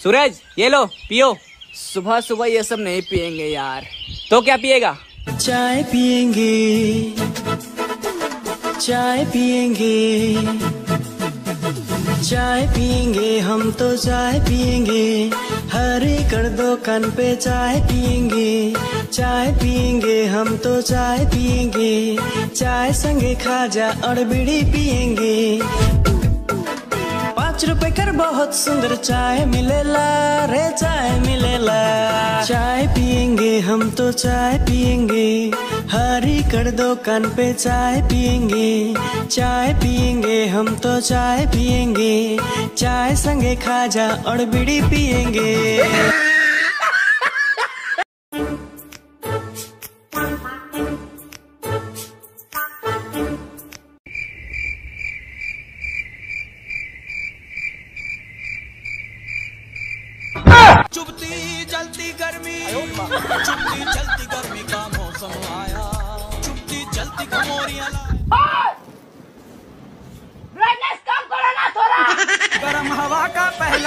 सूरज ये लो पियो। सुबह सुबह ये सब नहीं पियेंगे यार। तो क्या पिएगा? चाय पियेंगे, चाय पियेंगे, चाय पियेंगे, हम तो चाय पियेंगे। हरे कर दो कान पे चाय पियेंगे, चाय पियेंगे, हम तो चाय पियेंगे। चाय संगे खाजा और बीड़ी पियेंगे। 5 रुपए कर बहुत सुंदर चाय मिलेला रे, चाय मिलेला। चाय पियेंगे, हम तो चाय पियेंगे। हरी कर दो कान पे चाय पियेंगे, चाय पियेंगे, हम तो चाय पियेंगे। चाय संगे खाजा और बीड़ी पियेंगे। चुभती जलती गर्मी, चुभती जलती गर्मी का मौसम आया। चुभती जलती खमोरियां ब्राइटनेस कम करो ना थोड़ा। गरम हवा का पहला